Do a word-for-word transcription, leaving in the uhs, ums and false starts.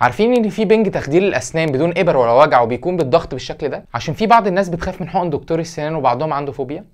عارفين ان في بنج تخدير الاسنان بدون ابر ولا وجع وبيكون بالضغط بالشكل ده؟ عشان في بعض الناس بتخاف من حقن دكتور السنان وبعضهم عنده فوبيا.